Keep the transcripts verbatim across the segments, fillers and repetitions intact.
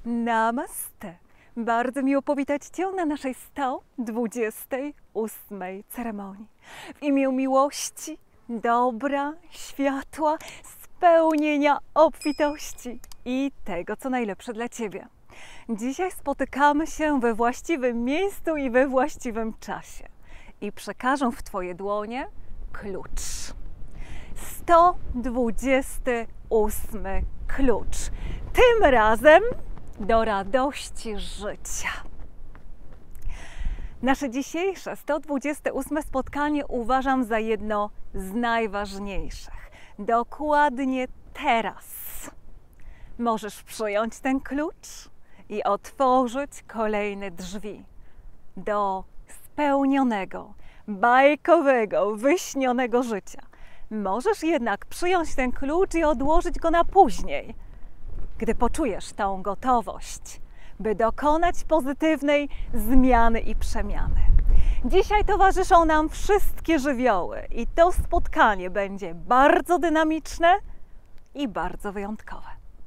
Namaste. Bardzo miło powitać Cię na naszej sto dwudziestej ósmej ceremonii. W imię miłości, dobra, światła, spełnienia, obfitości i tego, co najlepsze dla Ciebie. Dzisiaj spotykamy się we właściwym miejscu i we właściwym czasie. I przekażę w Twoje dłonie klucz. sto dwudziesty ósmy klucz. Tym razem do radości życia. Nasze dzisiejsze sto dwudzieste ósme spotkanie uważam za jedno z najważniejszych. Dokładnie teraz możesz przyjąć ten klucz i otworzyć kolejne drzwi do spełnionego, bajkowego, wyśnionego życia. Możesz jednak przyjąć ten klucz i odłożyć go na później, gdy poczujesz tą gotowość, by dokonać pozytywnej zmiany i przemiany. Dzisiaj towarzyszą nam wszystkie żywioły i to spotkanie będzie bardzo dynamiczne i bardzo wyjątkowe.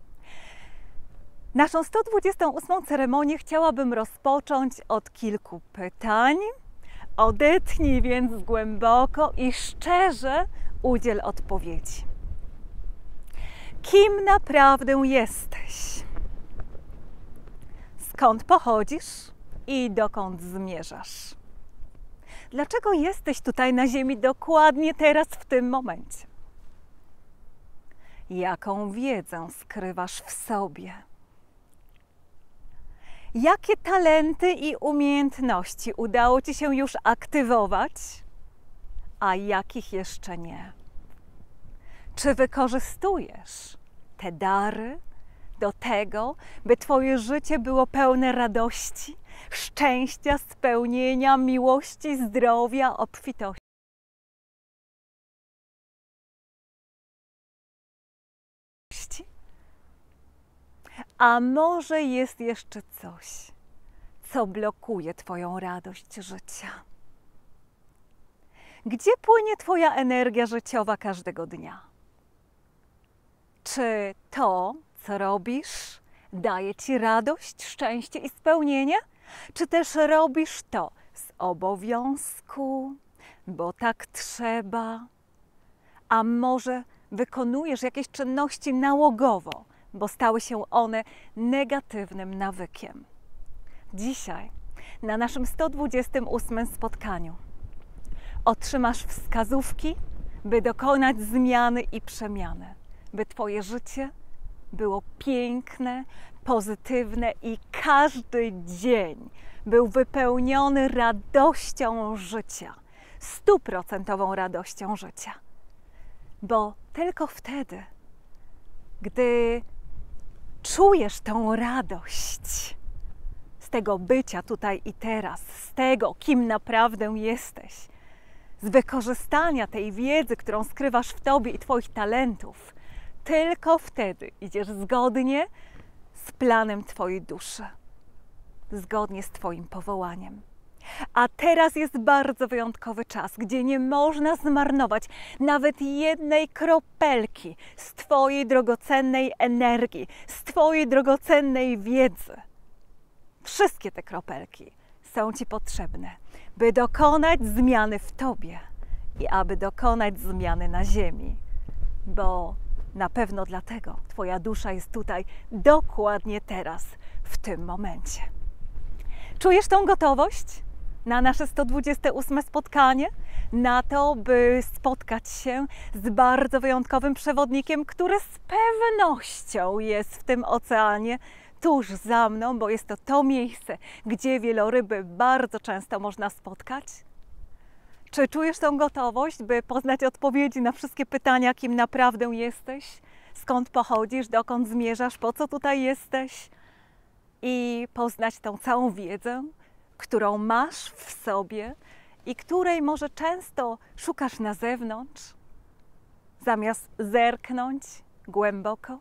Naszą sto dwudziestą ósmą ceremonię chciałabym rozpocząć od kilku pytań. Odetchnij więc głęboko i szczerze udziel odpowiedzi. Kim naprawdę jesteś? Skąd pochodzisz i dokąd zmierzasz? Dlaczego jesteś tutaj na ziemi dokładnie teraz, w tym momencie? Jaką wiedzę skrywasz w sobie? Jakie talenty i umiejętności udało Ci się już aktywować, a jakich jeszcze nie? Czy wykorzystujesz te dary do tego, by Twoje życie było pełne radości, szczęścia, spełnienia, miłości, zdrowia, obfitości? A może jest jeszcze coś, co blokuje Twoją radość życia? Gdzie płynie Twoja energia życiowa każdego dnia? Czy to, co robisz, daje Ci radość, szczęście i spełnienie? Czy też robisz to z obowiązku, bo tak trzeba? A może wykonujesz jakieś czynności nałogowo, bo stały się one negatywnym nawykiem? Dzisiaj, na naszym sto dwudziestym ósmym spotkaniu, otrzymasz wskazówki, by dokonać zmiany i przemiany, by Twoje życie było piękne, pozytywne i każdy dzień był wypełniony radością życia, stuprocentową radością życia. Bo tylko wtedy, gdy czujesz tą radość z tego bycia tutaj i teraz, z tego, kim naprawdę jesteś, z wykorzystania tej wiedzy, którą skrywasz w Tobie i Twoich talentów, tylko wtedy idziesz zgodnie z planem Twojej duszy, zgodnie z Twoim powołaniem. A teraz jest bardzo wyjątkowy czas, gdzie nie można zmarnować nawet jednej kropelki z Twojej drogocennej energii, z Twojej drogocennej wiedzy. Wszystkie te kropelki są Ci potrzebne, by dokonać zmiany w Tobie i aby dokonać zmiany na ziemi, bo na pewno dlatego Twoja dusza jest tutaj dokładnie teraz, w tym momencie. Czujesz tą gotowość na nasze sto dwudzieste ósme spotkanie? Na to, by spotkać się z bardzo wyjątkowym przewodnikiem, który z pewnością jest w tym oceanie tuż za mną, bo jest to to miejsce, gdzie wieloryby bardzo często można spotkać? Czy czujesz tą gotowość, by poznać odpowiedzi na wszystkie pytania, kim naprawdę jesteś? Skąd pochodzisz, dokąd zmierzasz, po co tutaj jesteś? I poznać tą całą wiedzę, którą masz w sobie i której może często szukasz na zewnątrz, zamiast zerknąć głęboko?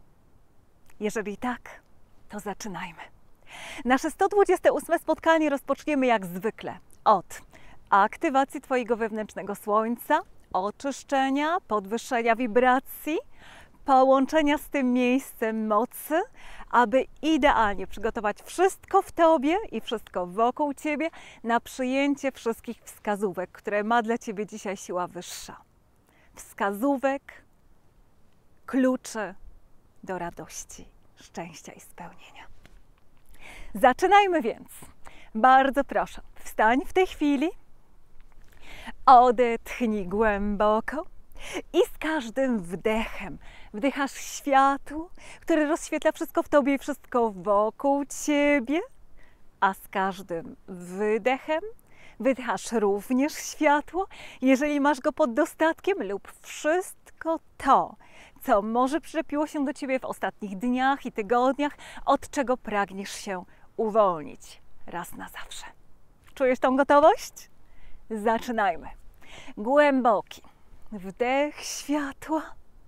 Jeżeli tak, to zaczynajmy. Nasze sto dwudzieste ósme spotkanie rozpoczniemy jak zwykle od aktywacji Twojego wewnętrznego słońca, oczyszczenia, podwyższenia wibracji, połączenia z tym miejscem mocy, aby idealnie przygotować wszystko w Tobie i wszystko wokół Ciebie na przyjęcie wszystkich wskazówek, które ma dla Ciebie dzisiaj siła wyższa. Wskazówek, kluczy do radości, szczęścia i spełnienia. Zaczynajmy więc. Bardzo proszę, wstań w tej chwili, odetchnij głęboko i z każdym wdechem wdychasz światło, które rozświetla wszystko w Tobie i wszystko wokół Ciebie, a z każdym wydechem wydychasz również światło, jeżeli masz go pod dostatkiem, lub wszystko to, co może przyczepiło się do Ciebie w ostatnich dniach i tygodniach, od czego pragniesz się uwolnić raz na zawsze. Czujesz tą gotowość? Zaczynajmy. Głęboki wdech światła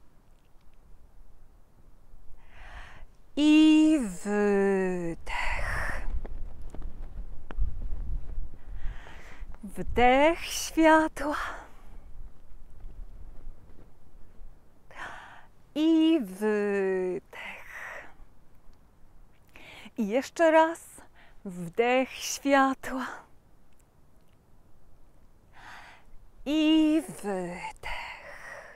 i wydech. Wdech światła i wydech. I jeszcze raz wdech światła i wydech.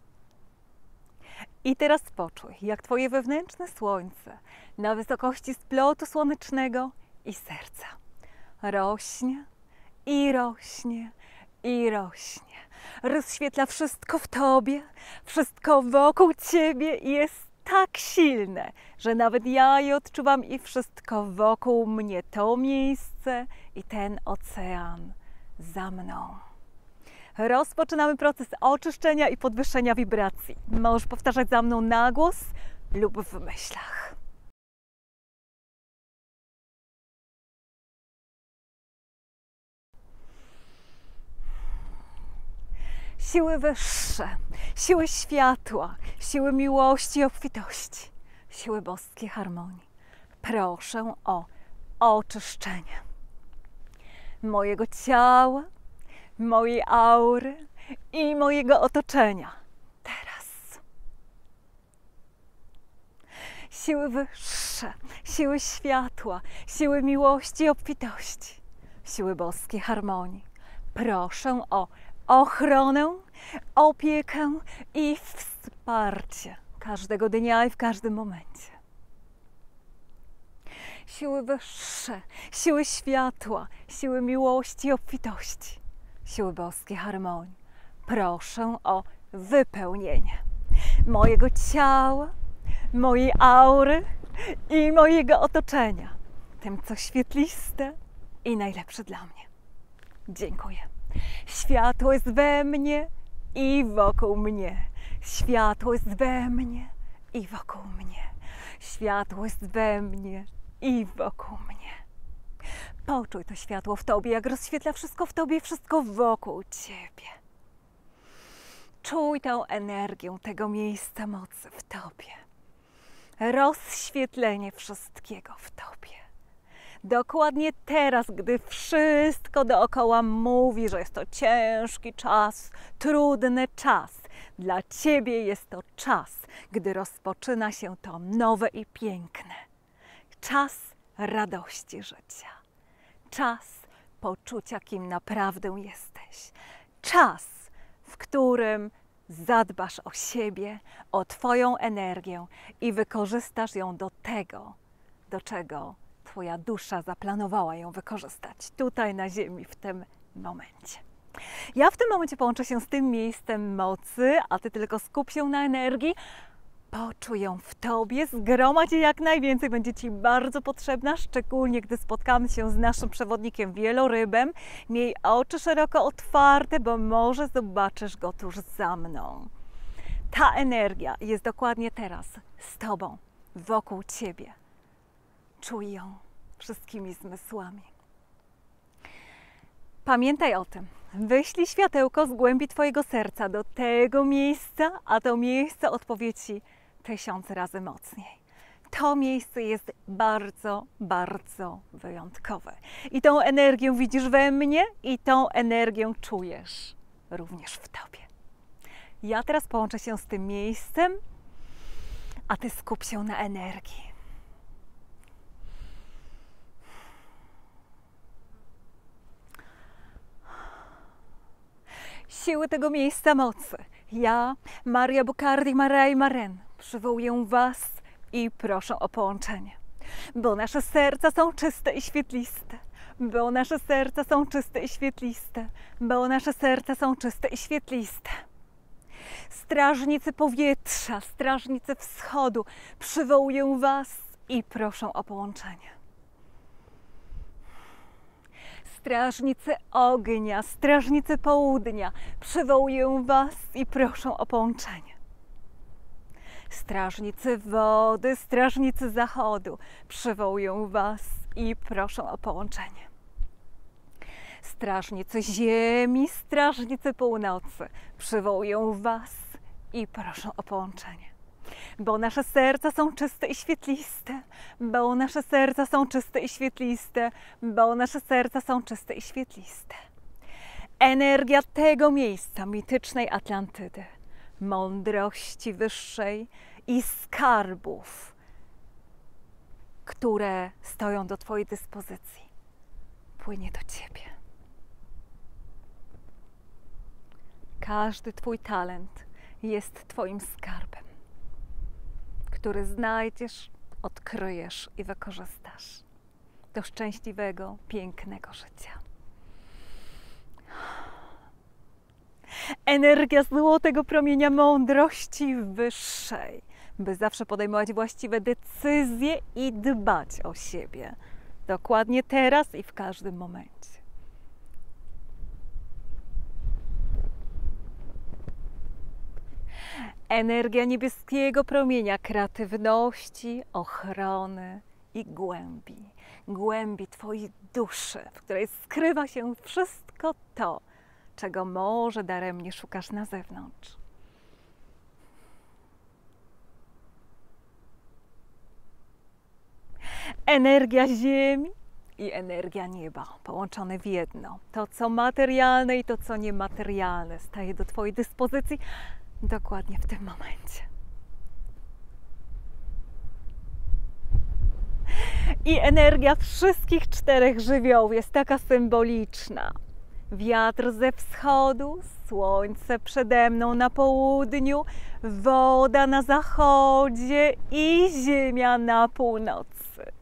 I teraz poczuj, jak Twoje wewnętrzne słońce na wysokości splotu słonecznego i serca rośnie i rośnie i rośnie. Rozświetla wszystko w Tobie, wszystko wokół Ciebie i jest tak silne, że nawet ja je odczuwam i wszystko wokół mnie, to miejsce i ten ocean za mną. Rozpoczynamy proces oczyszczenia i podwyższenia wibracji. Możesz powtarzać za mną na głos lub w myślach. Siły wyższe, siły światła, siły miłości i obfitości, siły boskiej harmonii. Proszę o oczyszczenie mojego ciała, mojej aury i mojego otoczenia. Teraz. Siły wyższe, siły światła, siły miłości i obfitości, siły boskiej harmonii. Proszę o ochronę, opiekę i wsparcie każdego dnia i w każdym momencie. Siły wyższe, siły światła, siły miłości i obfitości, siły boskiej harmonii. Proszę o wypełnienie mojego ciała, mojej aury i mojego otoczenia tym, co świetliste i najlepsze dla mnie. Dziękuję. Światło jest we mnie i wokół mnie. Światło jest we mnie i wokół mnie. Światło jest we mnie i wokół mnie. Poczuj to światło w Tobie, jak rozświetla wszystko w Tobie, wszystko wokół Ciebie. Czuj tę energię tego miejsca mocy w Tobie. Rozświetlenie wszystkiego w Tobie. Dokładnie teraz, gdy wszystko dookoła mówi, że jest to ciężki czas, trudny czas, dla Ciebie jest to czas, gdy rozpoczyna się to nowe i piękne. Czas radości życia. Czas poczucia, kim naprawdę jesteś. Czas, w którym zadbasz o siebie, o Twoją energię i wykorzystasz ją do tego, do czego Twoja dusza zaplanowała ją wykorzystać tutaj na ziemi w tym momencie. Ja w tym momencie połączę się z tym miejscem mocy, a Ty tylko skup się na energii. Poczuj ją w Tobie, zgromadź jej jak najwięcej, będzie Ci bardzo potrzebna, szczególnie gdy spotkamy się z naszym przewodnikiem wielorybem. Miej oczy szeroko otwarte, bo może zobaczysz go tuż za mną. Ta energia jest dokładnie teraz z Tobą, wokół Ciebie. Czuj ją wszystkimi zmysłami. Pamiętaj o tym. Wyślij światełko z głębi Twojego serca do tego miejsca, a to miejsce odpowie Ci tysiąc razy mocniej. To miejsce jest bardzo, bardzo wyjątkowe. I tą energię widzisz we mnie i tą energię czujesz również w Tobie. Ja teraz połączę się z tym miejscem a ty skup się na energii. Siły tego miejsca mocy. Ja, Maria Bucardi Marai Maren, przywołuję Was i proszę o połączenie. Bo nasze serca są czyste i świetliste. Bo nasze serca są czyste i świetliste. Bo nasze serca są czyste i świetliste. Strażnicy powietrza, strażnicy wschodu, przywołuję Was i proszę o połączenie. Strażnicy ognia, strażnicy południa, przywołuję Was i proszę o połączenie. Strażnicy wody, strażnicy zachodu, przywołuję Was i proszę o połączenie. Strażnicy ziemi, strażnicy północy, przywołuję Was i proszę o połączenie. Bo nasze serca są czyste i świetliste, bo nasze serca są czyste i świetliste, bo nasze serca są czyste i świetliste. Energia tego miejsca, mitycznej Atlantydy, mądrości wyższej i skarbów, które stoją do Twojej dyspozycji, płynie do Ciebie. Każdy Twój talent jest Twoim skarbem, który znajdziesz, odkryjesz i wykorzystasz do szczęśliwego, pięknego życia. Energia złotego promienia mądrości wyższej, by zawsze podejmować właściwe decyzje i dbać o siebie. Dokładnie teraz i w każdym momencie. Energia niebieskiego promienia kreatywności, ochrony i głębi. Głębi Twojej duszy, w której skrywa się wszystko to, czego może daremnie szukasz na zewnątrz. Energia ziemi i energia nieba połączone w jedno. To, co materialne i to, co niematerialne, staje do Twojej dyspozycji dokładnie w tym momencie. I energia wszystkich czterech żywiołów jest taka symboliczna. Wiatr ze wschodu, słońce przede mną na południu, woda na zachodzie i ziemia na północy.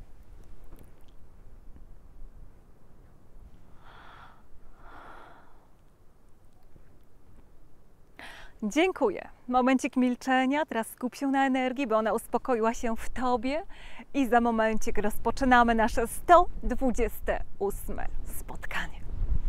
Dziękuję. Momencik milczenia, teraz skup się na energii, by ona uspokoiła się w Tobie i za momencik rozpoczynamy nasze sto dwudzieste ósme spotkanie.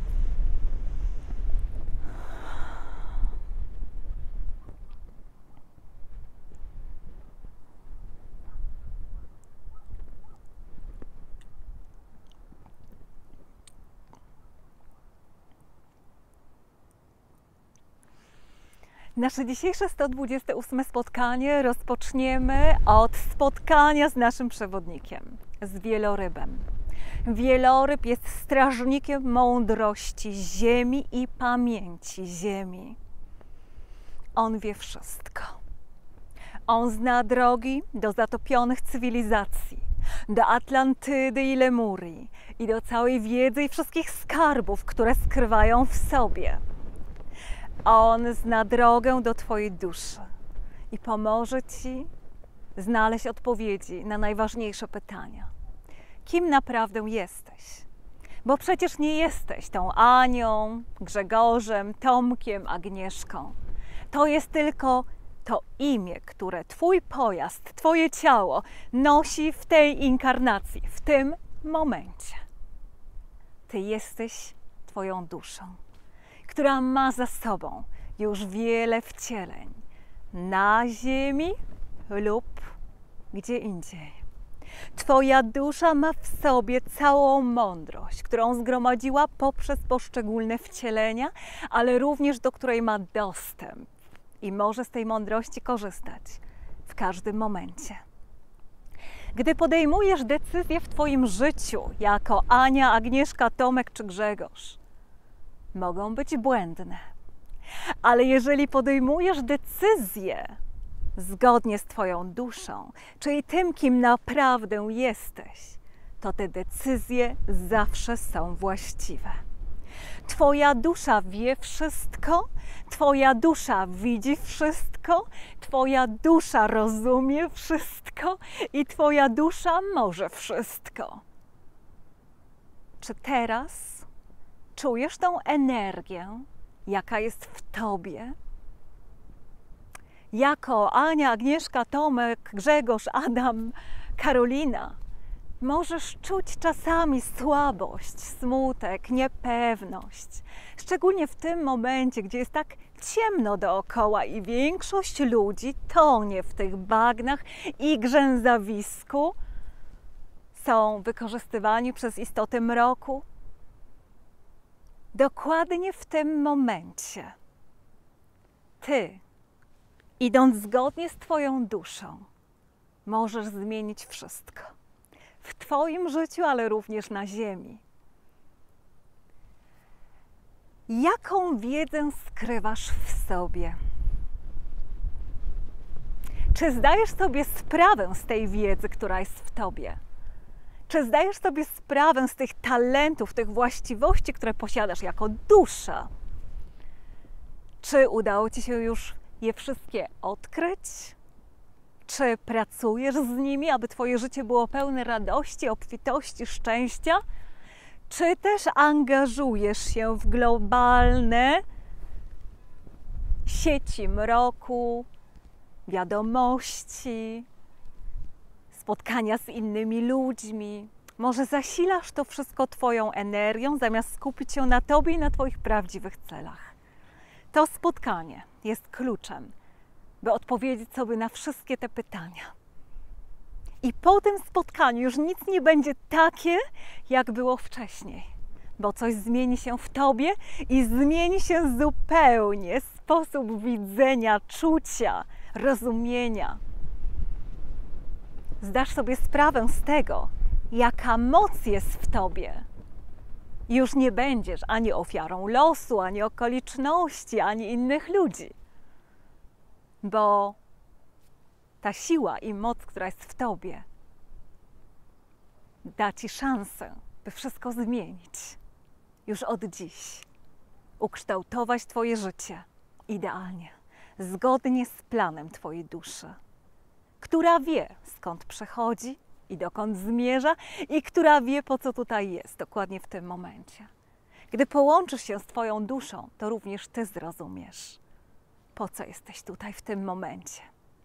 Nasze dzisiejsze sto dwudzieste ósme spotkanie rozpoczniemy od spotkania z naszym przewodnikiem, z wielorybem. Wieloryb jest strażnikiem mądrości ziemi i pamięci ziemi. On wie wszystko. On zna drogi do zatopionych cywilizacji, do Atlantydy i Lemurii i do całej wiedzy i wszystkich skarbów, które skrywają w sobie. On zna drogę do Twojej duszy i pomoże Ci znaleźć odpowiedzi na najważniejsze pytania. Kim naprawdę jesteś? Bo przecież nie jesteś tą Anią, Grzegorzem, Tomkiem, Agnieszką. To jest tylko to imię, które Twój pojazd, Twoje ciało nosi w tej inkarnacji, w tym momencie. Ty jesteś Twoją duszą, która ma za sobą już wiele wcieleń na ziemi lub gdzie indziej. Twoja dusza ma w sobie całą mądrość, którą zgromadziła poprzez poszczególne wcielenia, ale również do której ma dostęp i może z tej mądrości korzystać w każdym momencie. Gdy podejmujesz decyzję w Twoim życiu jako Ania, Agnieszka, Tomek czy Grzegorz, mogą być błędne. Ale jeżeli podejmujesz decyzję zgodnie z Twoją duszą, czyli tym, kim naprawdę jesteś, to te decyzje zawsze są właściwe. Twoja dusza wie wszystko, Twoja dusza widzi wszystko, Twoja dusza rozumie wszystko i Twoja dusza może wszystko. Czy teraz czujesz tą energię, jaka jest w Tobie? Jako Ania, Agnieszka, Tomek, Grzegorz, Adam, Karolina możesz czuć czasami słabość, smutek, niepewność. Szczególnie w tym momencie, gdzie jest tak ciemno dookoła i większość ludzi tonie w tych bagnach i grzęzawisku. Są wykorzystywani przez istoty mroku. Dokładnie w tym momencie Ty, idąc zgodnie z Twoją duszą, możesz zmienić wszystko. W Twoim życiu, ale również na ziemi. Jaką wiedzę skrywasz w sobie? Czy zdajesz sobie sprawę z tej wiedzy, która jest w Tobie? Czy zdajesz sobie sprawę z tych talentów, tych właściwości, które posiadasz jako dusza? Czy udało Ci się już je wszystkie odkryć? Czy pracujesz z nimi, aby Twoje życie było pełne radości, obfitości, szczęścia? Czy też angażujesz się w globalne sieci mroku, wiadomości, spotkania z innymi ludźmi? Może zasilasz to wszystko Twoją energią, zamiast skupić się na Tobie i na Twoich prawdziwych celach? To spotkanie jest kluczem, by odpowiedzieć sobie na wszystkie te pytania. I po tym spotkaniu już nic nie będzie takie, jak było wcześniej, bo coś zmieni się w Tobie i zmieni się zupełnie sposób widzenia, czucia, rozumienia. Zdasz sobie sprawę z tego, jaka moc jest w Tobie. Już nie będziesz ani ofiarą losu, ani okoliczności, ani innych ludzi, bo ta siła i moc, która jest w Tobie, da Ci szansę, by wszystko zmienić już od dziś. Ukształtować Twoje życie idealnie, zgodnie z planem Twojej duszy, która wie, skąd przychodzi i dokąd zmierza i która wie, po co tutaj jest, dokładnie w tym momencie. Gdy połączysz się z Twoją duszą, to również Ty zrozumiesz, po co jesteś tutaj w tym momencie.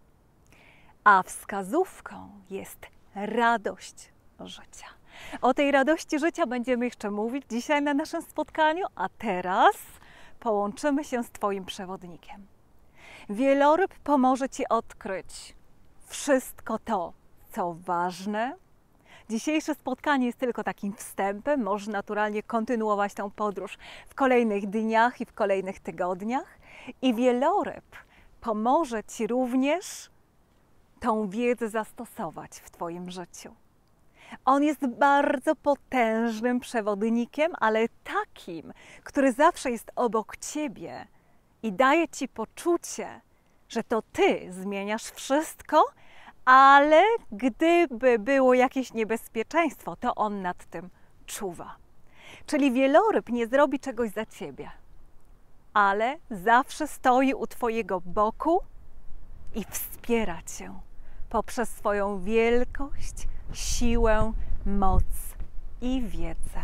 A wskazówką jest radość życia. O tej radości życia będziemy jeszcze mówić dzisiaj na naszym spotkaniu, a teraz połączymy się z Twoim przewodnikiem. Wieloryb pomoże Ci odkryć wszystko to, co ważne. Dzisiejsze spotkanie jest tylko takim wstępem. Możesz naturalnie kontynuować tę podróż w kolejnych dniach i w kolejnych tygodniach. I wieloryb pomoże Ci również tą wiedzę zastosować w Twoim życiu. On jest bardzo potężnym przewodnikiem, ale takim, który zawsze jest obok Ciebie i daje Ci poczucie, że to Ty zmieniasz wszystko, ale gdyby było jakieś niebezpieczeństwo, to on nad tym czuwa. Czyli wieloryb nie zrobi czegoś za Ciebie, ale zawsze stoi u Twojego boku i wspiera Cię poprzez swoją wielkość, siłę, moc i wiedzę.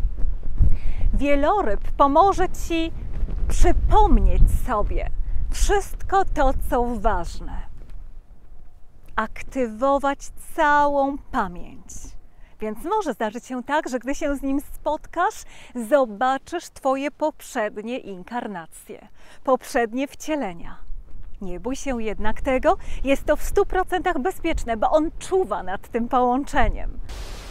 Wieloryb pomoże Ci przypomnieć sobie wszystko to, co ważne. Aktywować całą pamięć. Więc może zdarzyć się tak, że gdy się z nim spotkasz, zobaczysz Twoje poprzednie inkarnacje, poprzednie wcielenia. Nie bój się jednak tego, jest to w stu procentach bezpieczne, bo on czuwa nad tym połączeniem.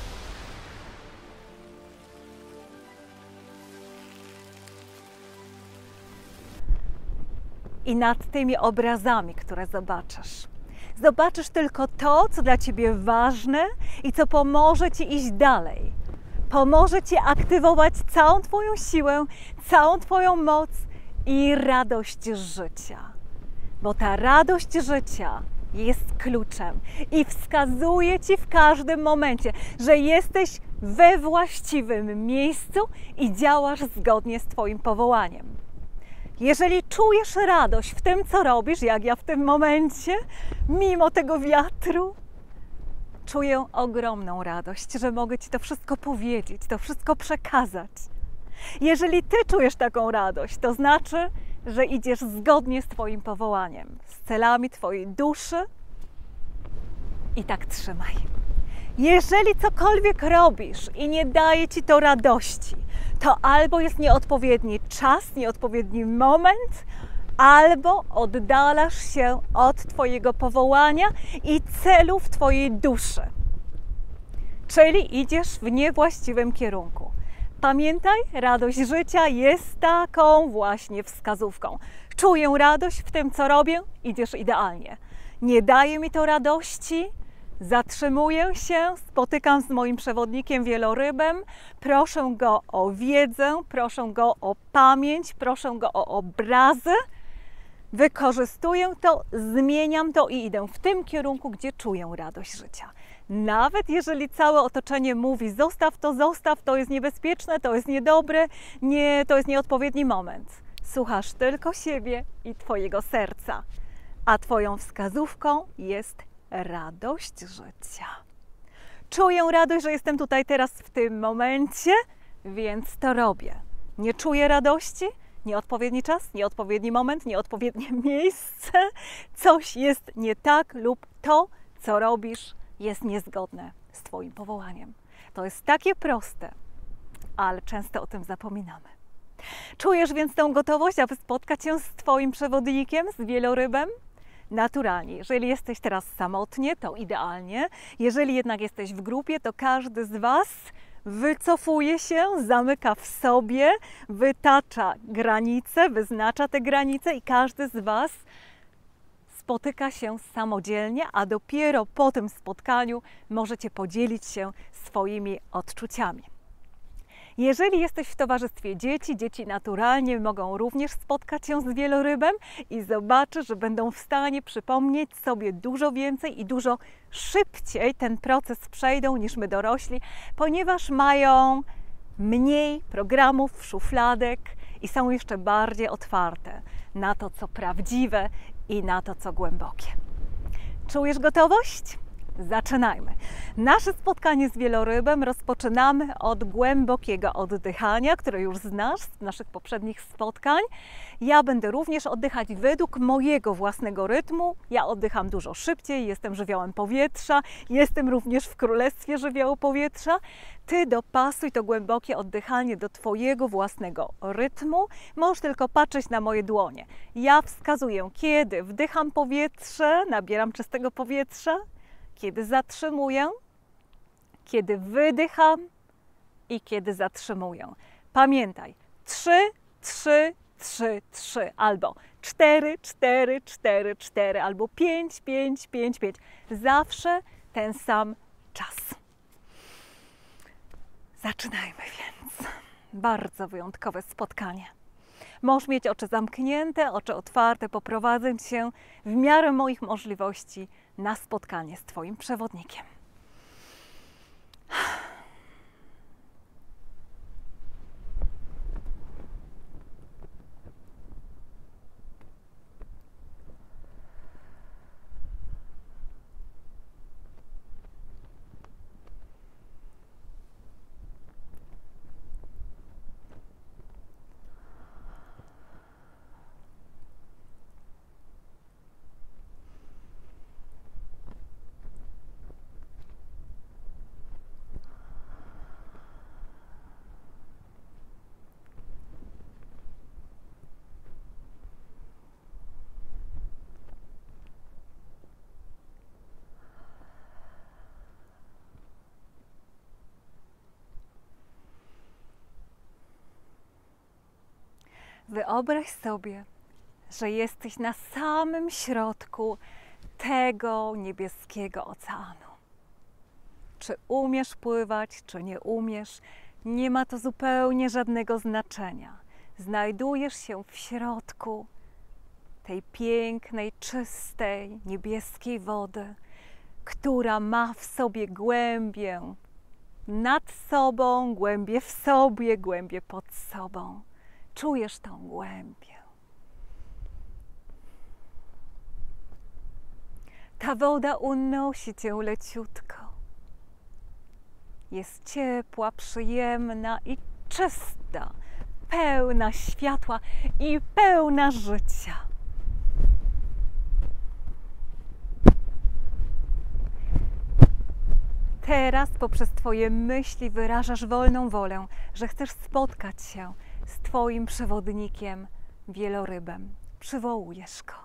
I nad tymi obrazami, które zobaczysz. Zobaczysz tylko to, co dla Ciebie ważne i co pomoże Ci iść dalej. Pomoże Ci aktywować całą Twoją siłę, całą Twoją moc i radość życia. bo ta radość życia jest kluczem i wskazuje Ci w każdym momencie, że jesteś we właściwym miejscu i działasz zgodnie z Twoim powołaniem. Jeżeli czujesz radość w tym, co robisz, jak ja w tym momencie, mimo tego wiatru, czuję ogromną radość, że mogę Ci to wszystko powiedzieć, to wszystko przekazać. Jeżeli Ty czujesz taką radość, to znaczy, że idziesz zgodnie z Twoim powołaniem, z celami Twojej duszy i tak trzymaj. Jeżeli cokolwiek robisz i nie daje Ci to radości, to albo jest nieodpowiedni czas, nieodpowiedni moment, albo oddalasz się od Twojego powołania i celów Twojej duszy. Czyli idziesz w niewłaściwym kierunku. Pamiętaj, radość życia jest taką właśnie wskazówką. Czuję radość w tym, co robię, idziesz idealnie. Nie daje mi to radości, zatrzymuję się, spotykam z moim przewodnikiem wielorybem, proszę go o wiedzę, proszę go o pamięć, proszę go o obrazy, wykorzystuję to, zmieniam to i idę w tym kierunku, gdzie czuję radość życia. Nawet jeżeli całe otoczenie mówi: zostaw to, zostaw, to jest niebezpieczne, to jest niedobre, nie, to jest nieodpowiedni moment. Słuchasz tylko siebie i Twojego serca, a Twoją wskazówką jest radość życia. Czuję radość, że jestem tutaj teraz w tym momencie, więc to robię. Nie czuję radości? Nieodpowiedni czas, nieodpowiedni moment, nieodpowiednie miejsce. Coś jest nie tak lub to, co robisz, jest niezgodne z Twoim powołaniem. To jest takie proste, ale często o tym zapominamy. Czujesz więc tę gotowość, aby spotkać się z Twoim przewodnikiem, z wielorybem? Naturalnie. Jeżeli jesteś teraz samotnie, to idealnie. Jeżeli jednak jesteś w grupie, to każdy z Was wycofuje się, zamyka w sobie, wytacza granice, wyznacza te granice i każdy z Was spotyka się samodzielnie, a dopiero po tym spotkaniu możecie podzielić się swoimi odczuciami. Jeżeli jesteś w towarzystwie dzieci, dzieci naturalnie mogą również spotkać się z wielorybem i zobaczysz, że będą w stanie przypomnieć sobie dużo więcej i dużo szybciej ten proces przejdą niż my dorośli, ponieważ mają mniej programów, szufladek i są jeszcze bardziej otwarte na to, co prawdziwe i na to, co głębokie. Czujesz gotowość? Zaczynajmy. Nasze spotkanie z wielorybem rozpoczynamy od głębokiego oddychania, które już znasz z naszych poprzednich spotkań. Ja będę również oddychać według mojego własnego rytmu. Ja oddycham dużo szybciej, jestem żywiołem powietrza, jestem również w królestwie żywiołu powietrza. Ty dopasuj to głębokie oddychanie do Twojego własnego rytmu. Możesz tylko patrzeć na moje dłonie. Ja wskazuję, kiedy wdycham powietrze, nabieram czystego powietrza, kiedy zatrzymuję, kiedy wydycham i kiedy zatrzymuję. Pamiętaj, trzy, trzy, trzy, trzy, albo cztery, cztery, cztery, cztery, albo pięć, pięć, pięć, pięć. Zawsze ten sam czas. Zaczynajmy więc. Bardzo wyjątkowe spotkanie. Możesz mieć oczy zamknięte, oczy otwarte, poprowadzę Cię w miarę moich możliwości na spotkanie z Twoim przewodnikiem. Wyobraź sobie, że jesteś na samym środku tego niebieskiego oceanu. Czy umiesz pływać, czy nie umiesz, nie ma to zupełnie żadnego znaczenia. Znajdujesz się w środku tej pięknej, czystej, niebieskiej wody, która ma w sobie głębię nad sobą, głębię w sobie, głębię pod sobą. Czujesz tą głębię. Ta woda unosi cię leciutko. Jest ciepła, przyjemna i czysta, pełna światła i pełna życia. Teraz poprzez Twoje myśli wyrażasz wolną wolę, że chcesz spotkać się z Twoim przewodnikiem, wielorybem. Przywołujesz go.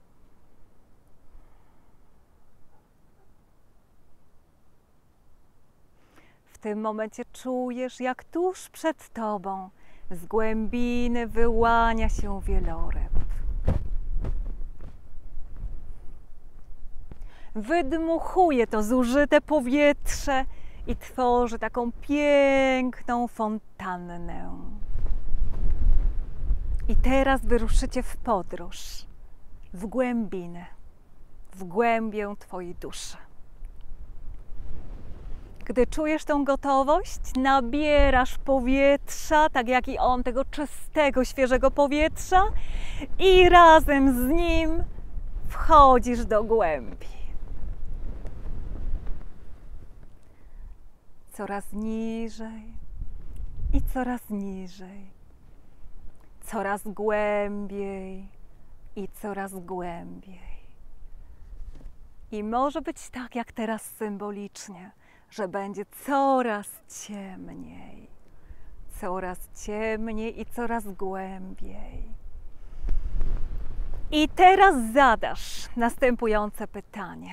W tym momencie czujesz, jak tuż przed Tobą z głębiny wyłania się wieloryb. Wydmuchuje to zużyte powietrze i tworzy taką piękną fontannę. I teraz wyruszycie w podróż, w głębinę, w głębię Twojej duszy. Gdy czujesz tą gotowość, nabierasz powietrza, tak jak i on, tego czystego, świeżego powietrza i razem z nim wchodzisz do głębi. Coraz niżej i coraz niżej, coraz głębiej i coraz głębiej. I może być tak, jak teraz symbolicznie, że będzie coraz ciemniej, coraz ciemniej i coraz głębiej. I teraz zadasz następujące pytanie.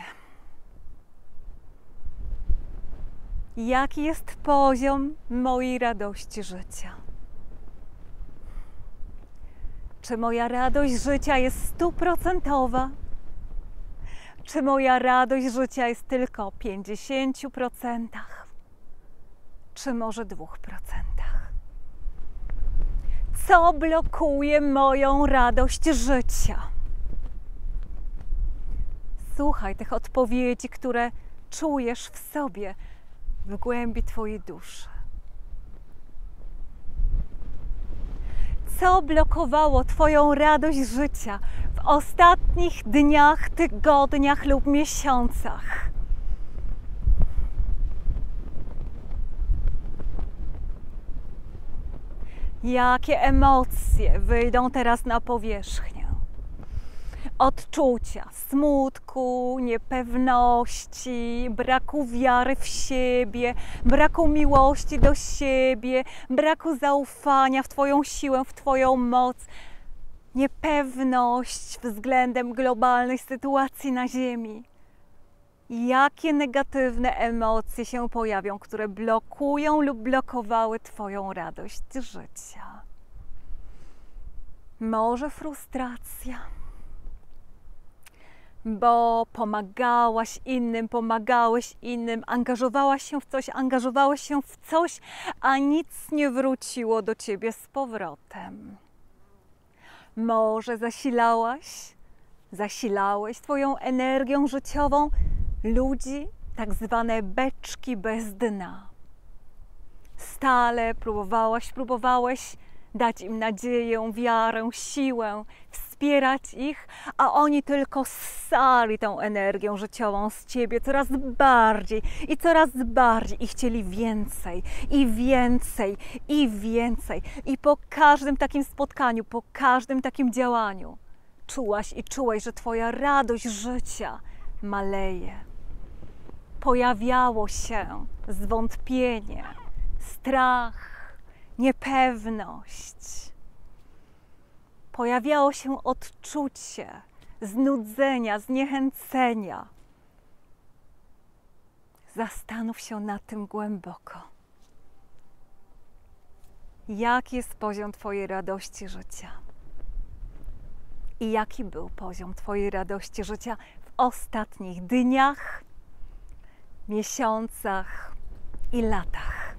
Jaki jest poziom mojej radości życia? Czy moja radość życia jest stuprocentowa? Czy moja radość życia jest tylko w pięćdziesięciu procentach? Czy może dwóch procentach? Co blokuje moją radość życia? Słuchaj tych odpowiedzi, które czujesz w sobie, w głębi Twojej duszy. Co blokowało Twoją radość życia w ostatnich dniach, tygodniach lub miesiącach? Jakie emocje wyjdą teraz na powierzchnię? Odczucia smutku, niepewności, braku wiary w siebie, braku miłości do siebie, braku zaufania w Twoją siłę, w Twoją moc, niepewność względem globalnej sytuacji na Ziemi. Jakie negatywne emocje się pojawią, które blokują lub blokowały Twoją radość życia? Może frustracja? Bo pomagałaś innym, pomagałeś innym, angażowałaś się w coś, angażowałeś się w coś, a nic nie wróciło do Ciebie z powrotem. Może zasilałaś, zasilałeś Twoją energią życiową ludzi, tak zwane beczki bez dna. Stale próbowałaś, próbowałeś dać im nadzieję, wiarę, siłę, wspierać ich, a oni tylko ssali tą energię życiową z Ciebie coraz bardziej i coraz bardziej i chcieli więcej i więcej i więcej. I po każdym takim spotkaniu, po każdym takim działaniu czułaś i czułeś, że Twoja radość życia maleje. Pojawiało się zwątpienie, strach, niepewność. Pojawiało się odczucie znudzenia, zniechęcenia. Zastanów się nad tym głęboko. Jaki jest poziom Twojej radości życia? I jaki był poziom Twojej radości życia w ostatnich dniach, miesiącach i latach?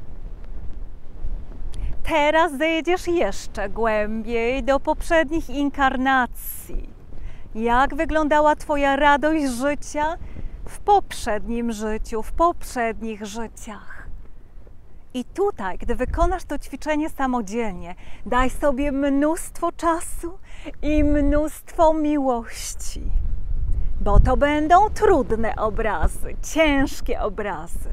Teraz zejdziesz jeszcze głębiej do poprzednich inkarnacji, Jak wyglądała Twoja radość życia w poprzednim życiu, w poprzednich życiach. I tutaj, gdy wykonasz to ćwiczenie samodzielnie, daj sobie mnóstwo czasu i mnóstwo miłości, bo to będą trudne obrazy, ciężkie obrazy,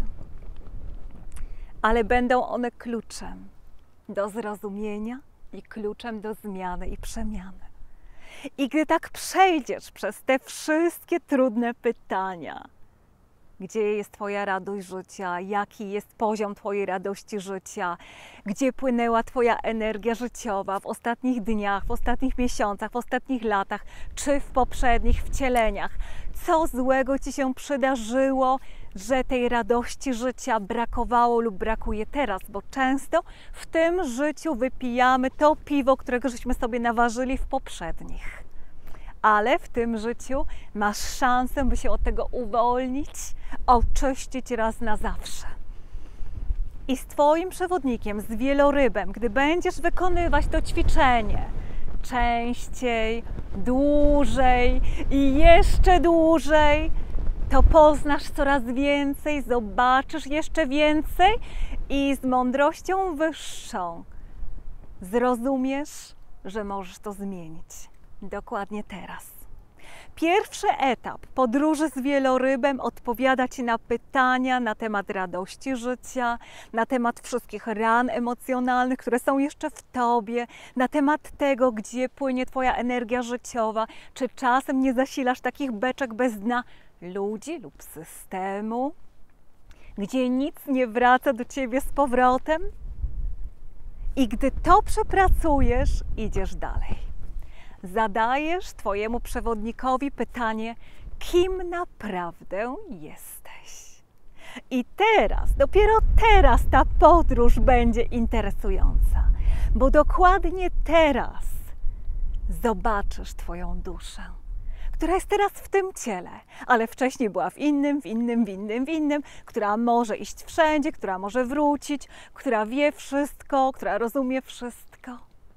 ale będą one kluczem do zrozumienia i kluczem do zmiany i przemiany. I gdy tak przejdziesz przez te wszystkie trudne pytania, gdzie jest Twoja radość życia, jaki jest poziom Twojej radości życia, gdzie płynęła Twoja energia życiowa w ostatnich dniach, w ostatnich miesiącach, w ostatnich latach, czy w poprzednich wcieleniach, co złego Ci się przydarzyło, że tej radości życia brakowało lub brakuje teraz, bo często w tym życiu wypijamy to piwo, którego żeśmy sobie naważyli w poprzednich. Ale w tym życiu masz szansę, by się od tego uwolnić, oczyścić raz na zawsze. I z Twoim przewodnikiem, z wielorybem, gdy będziesz wykonywać to ćwiczenie częściej, dłużej i jeszcze dłużej, to poznasz coraz więcej, zobaczysz jeszcze więcej i z mądrością wyższą zrozumiesz, że możesz to zmienić. Dokładnie teraz. Pierwszy etap podróży z wielorybem odpowiada Ci na pytania na temat radości życia, na temat wszystkich ran emocjonalnych, które są jeszcze w Tobie, na temat tego, gdzie płynie Twoja energia życiowa, czy czasem nie zasilasz takich beczek bez dna ludzi lub systemu, gdzie nic nie wraca do Ciebie z powrotem. I gdy to przepracujesz, idziesz dalej. Zadajesz Twojemu przewodnikowi pytanie, kim naprawdę jesteś. I teraz, dopiero teraz ta podróż będzie interesująca, bo dokładnie teraz zobaczysz Twoją duszę, która jest teraz w tym ciele, ale wcześniej była w innym, w innym, w innym, w innym, która może iść wszędzie, która może wrócić, która wie wszystko, która rozumie wszystko.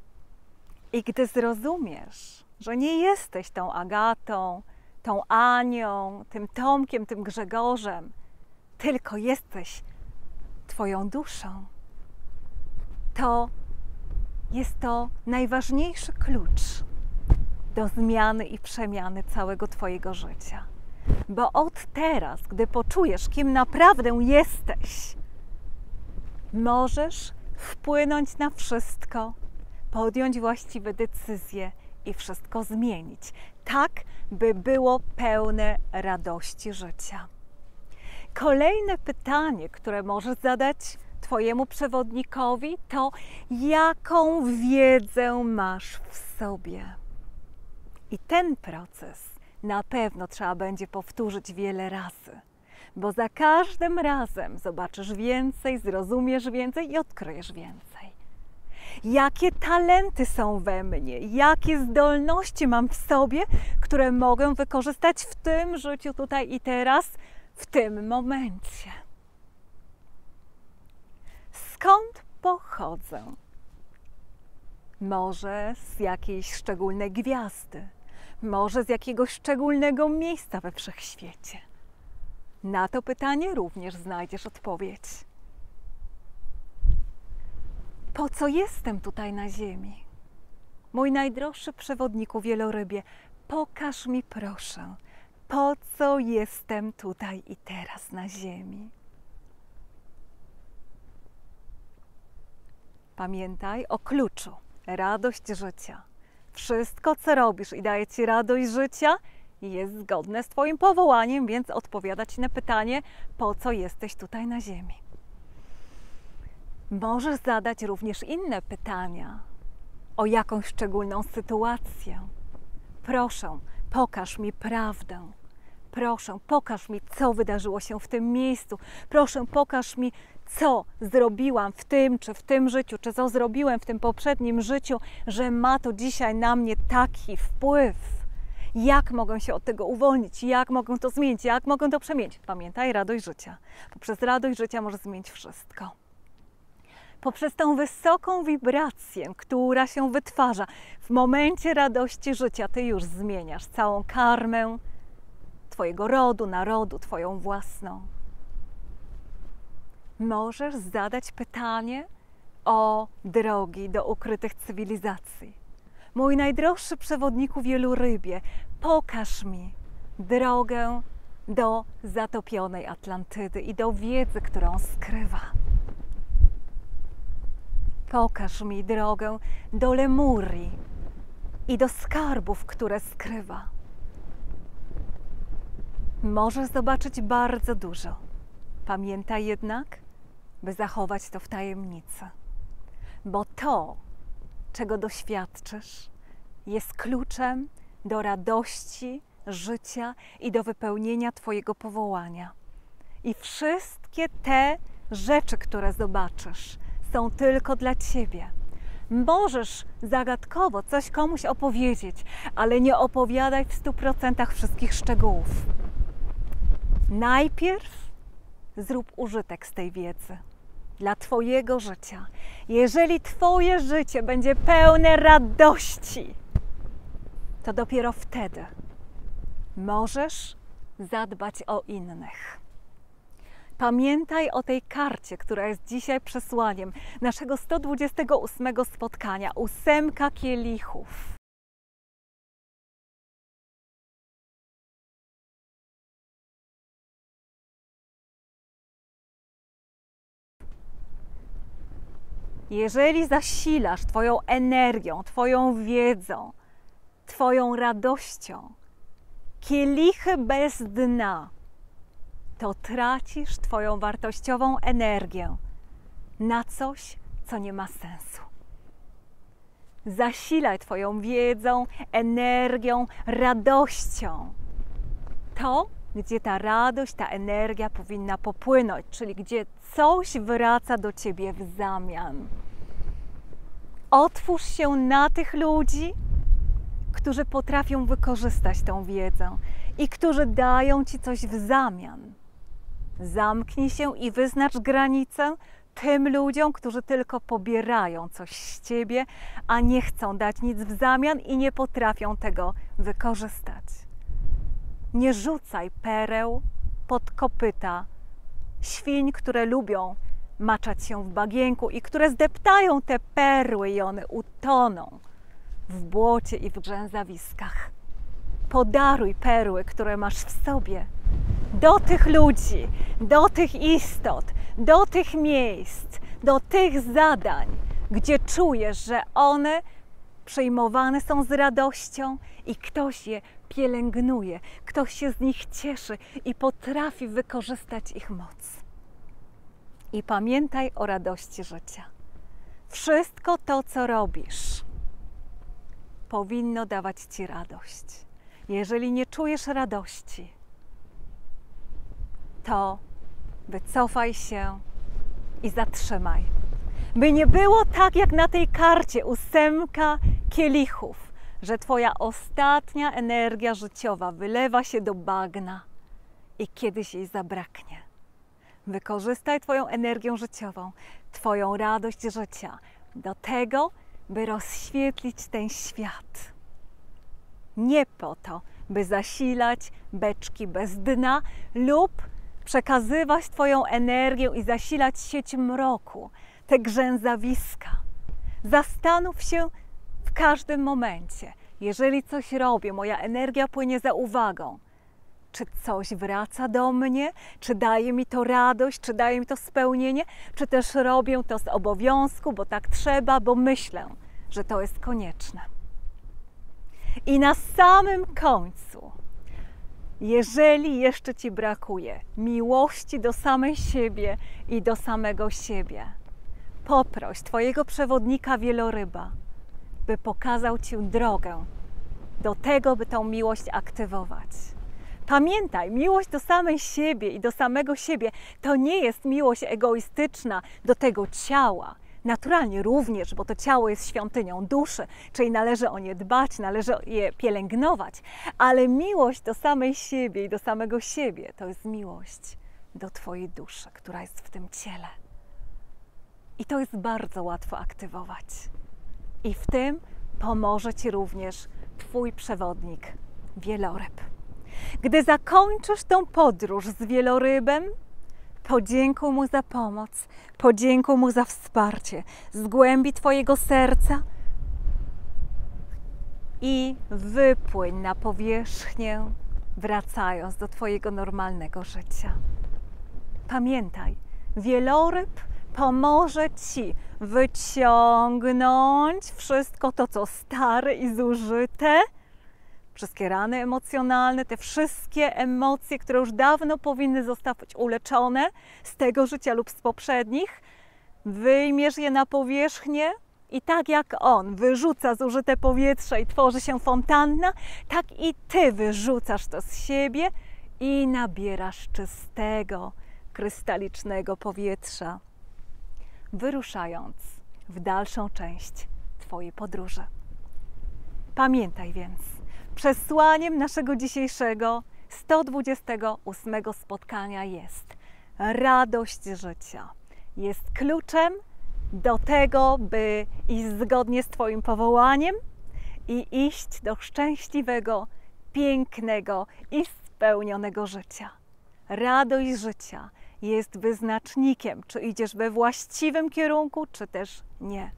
I gdy zrozumiesz, że nie jesteś tą Agatą, tą Anią, tym Tomkiem, tym Grzegorzem, tylko jesteś Twoją duszą, to jest to najważniejszy klucz do zmiany i przemiany całego Twojego życia. Bo od teraz, gdy poczujesz, kim naprawdę jesteś, możesz wpłynąć na wszystko, podjąć właściwe decyzje i wszystko zmienić, tak by było pełne radości życia. Kolejne pytanie, które możesz zadać Twojemu przewodnikowi, to jaką wiedzę masz w sobie? I ten proces na pewno trzeba będzie powtórzyć wiele razy, bo za każdym razem zobaczysz więcej, zrozumiesz więcej i odkryjesz więcej. Jakie talenty są we mnie, jakie zdolności mam w sobie, które mogę wykorzystać w tym życiu tutaj i teraz, w tym momencie. Skąd pochodzę? Może z jakiejś szczególnej gwiazdy, może z jakiegoś szczególnego miejsca we wszechświecie. Na to pytanie również znajdziesz odpowiedź. Po co jestem tutaj na ziemi? Mój najdroższy przewodniku wielorybie, pokaż mi proszę, po co jestem tutaj i teraz na ziemi? Pamiętaj o kluczu, radość życia. Wszystko, co robisz i daje Ci radość życia, jest zgodne z Twoim powołaniem, więc odpowiada Ci na pytanie, po co jesteś tutaj na ziemi. Możesz zadać również inne pytania o jakąś szczególną sytuację. Proszę, pokaż mi prawdę. Proszę, pokaż mi, co wydarzyło się w tym miejscu. Proszę, pokaż mi, co zrobiłam w tym, czy w tym życiu, czy co zrobiłem w tym poprzednim życiu, że ma to dzisiaj na mnie taki wpływ. Jak mogę się od tego uwolnić? Jak mogę to zmienić? Jak mogę to przemienić? Pamiętaj, radość życia. Poprzez radość życia możesz zmienić wszystko. poprzez tą wysoką wibrację, która się wytwarza w momencie radości życia, Ty już zmieniasz całą karmę Twojego rodu, narodu, Twoją własną. Możesz zadać pytanie o drogi do ukrytych cywilizacji. Mój najdroższy przewodniku wielorybie, pokaż mi drogę do zatopionej Atlantydy i do wiedzy, którą skrywa. Pokaż mi drogę do Lemurii i do skarbów, które skrywa. Możesz zobaczyć bardzo dużo. Pamiętaj jednak, by zachować to w tajemnicy, bo to, czego doświadczysz, jest kluczem do radości, życia i do wypełnienia Twojego powołania. I wszystkie te rzeczy, które zobaczysz, są tylko dla Ciebie. Możesz zagadkowo coś komuś opowiedzieć, ale nie opowiadaj w stu procentach wszystkich szczegółów. Najpierw zrób użytek z tej wiedzy dla Twojego życia. Jeżeli Twoje życie będzie pełne radości, to dopiero wtedy możesz zadbać o innych. Pamiętaj o tej karcie, która jest dzisiaj przesłaniem naszego sto dwudziestego ósmego spotkania, ósemka kielichów. Jeżeli zasilasz Twoją energią, Twoją wiedzą, Twoją radością kielichy bez dna, to tracisz Twoją wartościową energię na coś, co nie ma sensu. Zasilaj Twoją wiedzą, energią, radością to, gdzie ta radość, ta energia powinna popłynąć, czyli gdzie coś wraca do Ciebie w zamian. Otwórz się na tych ludzi, którzy potrafią wykorzystać tą wiedzę i którzy dają Ci coś w zamian. Zamknij się i wyznacz granicę tym ludziom, którzy tylko pobierają coś z Ciebie, a nie chcą dać nic w zamian i nie potrafią tego wykorzystać. Nie rzucaj pereł pod kopyta świń, które lubią maczać się w bagienku i które zdeptają te perły i one utoną w błocie i w grzęzawiskach. Podaruj perły, które masz w sobie, do tych ludzi, do tych istot, do tych miejsc, do tych zadań, gdzie czujesz, że one przyjmowane są z radością i ktoś je pielęgnuje, ktoś się z nich cieszy i potrafi wykorzystać ich moc. I pamiętaj o radości życia. Wszystko to, co robisz, powinno dawać Ci radość. Jeżeli nie czujesz radości, to wycofaj się i zatrzymaj. By nie było tak jak na tej karcie ósemka kielichów, że Twoja ostatnia energia życiowa wylewa się do bagna i kiedyś jej zabraknie. Wykorzystaj Twoją energię życiową, Twoją radość życia do tego, by rozświetlić ten świat. Nie po to, by zasilać beczki bez dna lub przekazywać Twoją energię i zasilać sieć mroku, te grzęzawiska. Zastanów się w każdym momencie, jeżeli coś robię, moja energia płynie za uwagą, czy coś wraca do mnie, czy daje mi to radość, czy daje mi to spełnienie, czy też robię to z obowiązku, bo tak trzeba, bo myślę, że to jest konieczne. I na samym końcu, jeżeli jeszcze Ci brakuje miłości do samej siebie i do samego siebie, poproś Twojego przewodnika wieloryba, by pokazał Ci drogę do tego, by tą miłość aktywować. Pamiętaj, miłość do samej siebie i do samego siebie to nie jest miłość egoistyczna do tego ciała. Naturalnie również, bo to ciało jest świątynią duszy, czyli należy o nie dbać, należy je pielęgnować, ale miłość do samej siebie i do samego siebie to jest miłość do Twojej duszy, która jest w tym ciele. I to jest bardzo łatwo aktywować. I w tym pomoże Ci również Twój przewodnik, wieloryb. Gdy zakończysz tą podróż z wielorybem, podziękuj mu za pomoc, podziękuj mu za wsparcie z głębi Twojego serca i wypłyń na powierzchnię, wracając do Twojego normalnego życia. Pamiętaj, wieloryb pomoże Ci wyciągnąć wszystko to, co stare i zużyte, wszystkie rany emocjonalne, te wszystkie emocje, które już dawno powinny zostać uleczone z tego życia lub z poprzednich. Wyjmiesz je na powierzchnię i tak jak on wyrzuca zużyte powietrze i tworzy się fontanna, tak i Ty wyrzucasz to z siebie i nabierasz czystego, krystalicznego powietrza, wyruszając w dalszą część Twojej podróży. Pamiętaj więc, przesłaniem naszego dzisiejszego sto dwudziestego ósmego spotkania jest radość życia. Jest kluczem do tego, by iść zgodnie z Twoim powołaniem i iść do szczęśliwego, pięknego i spełnionego życia. Radość życia jest wyznacznikiem, czy idziesz we właściwym kierunku, czy też nie.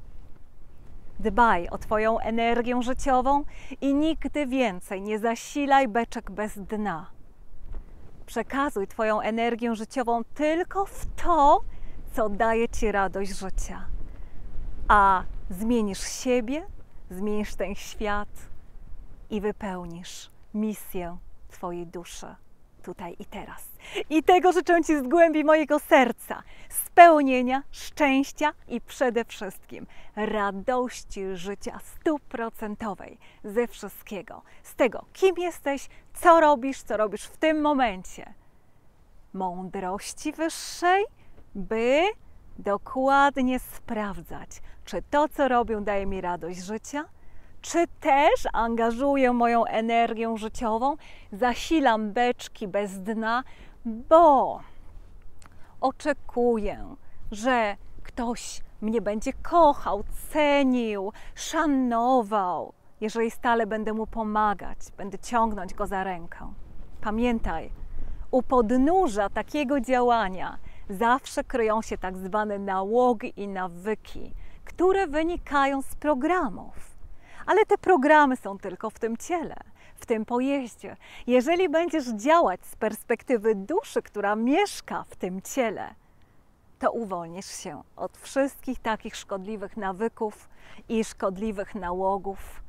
Dbaj o Twoją energię życiową i nigdy więcej nie zasilaj beczek bez dna. Przekazuj Twoją energię życiową tylko w to, co daje Ci radość życia. A zmienisz siebie, zmienisz ten świat i wypełnisz misję Twojej duszy tutaj i teraz. I tego życzę Ci z głębi mojego serca. Spełnienia, szczęścia i przede wszystkim radości życia stuprocentowej ze wszystkiego. Z tego, kim jesteś, co robisz, co robisz w tym momencie. Mądrości wyższej, by dokładnie sprawdzać, czy to, co robię, daje mi radość życia, czy też angażuję moją energię życiową, zasilam beczki bez dna, bo oczekuję, że ktoś mnie będzie kochał, cenił, szanował, jeżeli stale będę mu pomagać, będę ciągnąć go za rękę. Pamiętaj, u podnóża takiego działania zawsze kryją się tak zwane nałogi i nawyki, które wynikają z programów. Ale te programy są tylko w tym ciele, w tym pojeździe. Jeżeli będziesz działać z perspektywy duszy, która mieszka w tym ciele, to uwolnisz się od wszystkich takich szkodliwych nawyków i szkodliwych nałogów.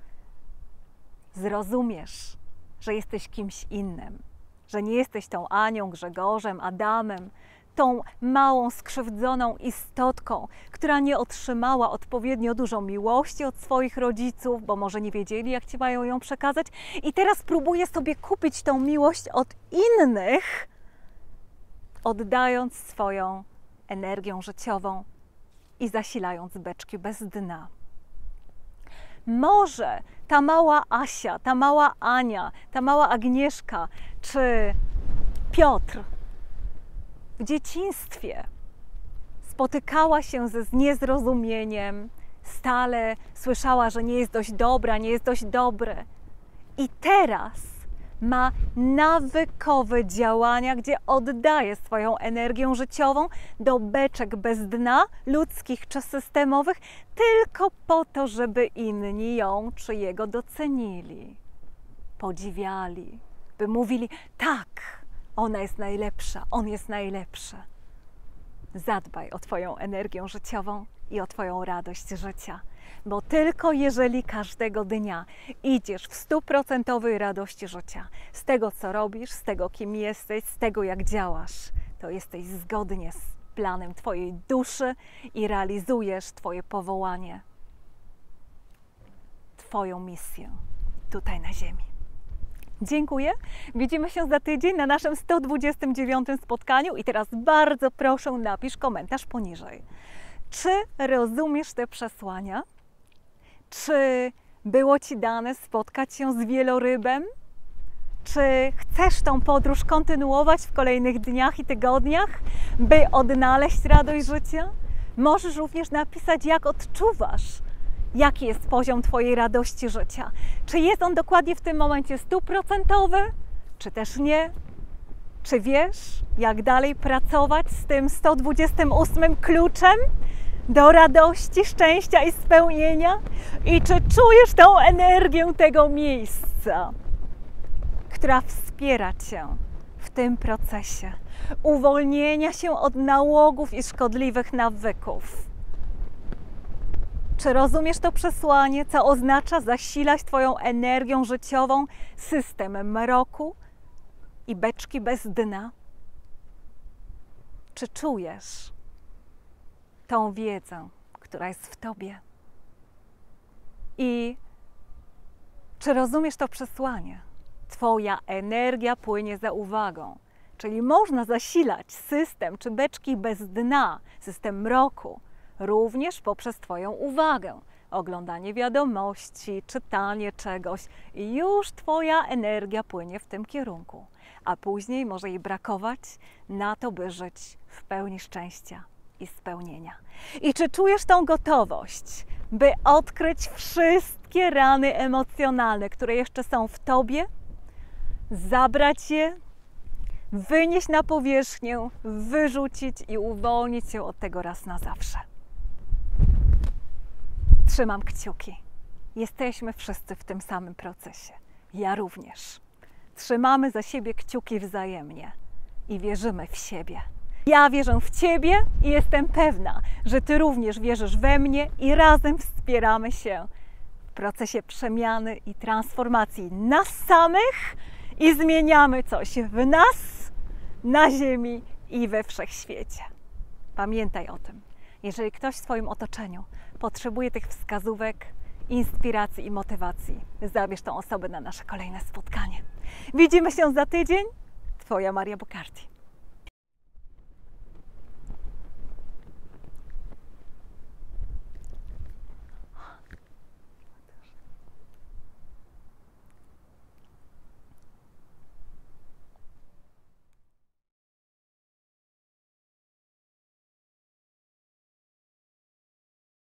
Zrozumiesz, że jesteś kimś innym, że nie jesteś tą Anią, Grzegorzem, Adamem, tą małą, skrzywdzoną istotką, która nie otrzymała odpowiednio dużo miłości od swoich rodziców, bo może nie wiedzieli, jak Ci mają ją przekazać i teraz próbuje sobie kupić tą miłość od innych, oddając swoją energię życiową i zasilając beczki bez dna. Może ta mała Asia, ta mała Ania, ta mała Agnieszka czy Piotr w dzieciństwie spotykała się ze niezrozumieniem, stale słyszała, że nie jest dość dobra, nie jest dość dobry. I teraz ma nawykowe działania, gdzie oddaje swoją energię życiową do beczek bez dna, ludzkich czy systemowych, tylko po to, żeby inni ją czy jego docenili, podziwiali, by mówili, tak, ona jest najlepsza, on jest najlepszy. Zadbaj o Twoją energię życiową i o Twoją radość życia, bo tylko jeżeli każdego dnia idziesz w stuprocentowej radości życia, z tego, co robisz, z tego, kim jesteś, z tego, jak działasz, to jesteś zgodnie z planem Twojej duszy i realizujesz Twoje powołanie, Twoją misję tutaj na ziemi. Dziękuję. Widzimy się za tydzień na naszym sto dwudziestym dziewiątym spotkaniu i teraz bardzo proszę, napisz komentarz poniżej. Czy rozumiesz te przesłania? Czy było Ci dane spotkać się z wielorybem? Czy chcesz tą podróż kontynuować w kolejnych dniach i tygodniach, by odnaleźć radość życia? Możesz również napisać, jak odczuwasz, jaki jest poziom Twojej radości życia. Czy jest on dokładnie w tym momencie stuprocentowy, czy też nie? Czy wiesz, jak dalej pracować z tym sto dwudziestym ósmym kluczem do radości, szczęścia i spełnienia? I czy czujesz tą energię tego miejsca, która wspiera Cię w tym procesie uwolnienia się od nałogów i szkodliwych nawyków? Czy rozumiesz to przesłanie, co oznacza zasilać Twoją energią życiową system mroku i beczki bez dna? Czy czujesz tą wiedzę, która jest w Tobie? I czy rozumiesz to przesłanie? Twoja energia płynie za uwagą, czyli można zasilać system czy beczki bez dna, system mroku, również poprzez Twoją uwagę, oglądanie wiadomości, czytanie czegoś i już Twoja energia płynie w tym kierunku, a później może jej brakować na to, by żyć w pełni szczęścia i spełnienia. I czy czujesz tą gotowość, by odkryć wszystkie rany emocjonalne, które jeszcze są w Tobie, zabrać je, wynieść na powierzchnię, wyrzucić i uwolnić się od tego raz na zawsze? Trzymam kciuki. Jesteśmy wszyscy w tym samym procesie. Ja również. Trzymamy za siebie kciuki wzajemnie i wierzymy w siebie. Ja wierzę w Ciebie i jestem pewna, że Ty również wierzysz we mnie i razem wspieramy się w procesie przemiany i transformacji nas samych i zmieniamy coś w nas, na ziemi i we wszechświecie. Pamiętaj o tym. Jeżeli ktoś w Twoim otoczeniu potrzebuje tych wskazówek, inspiracji i motywacji, zabierz tą osobę na nasze kolejne spotkanie. Widzimy się za tydzień. Twoja Maria Bocardi.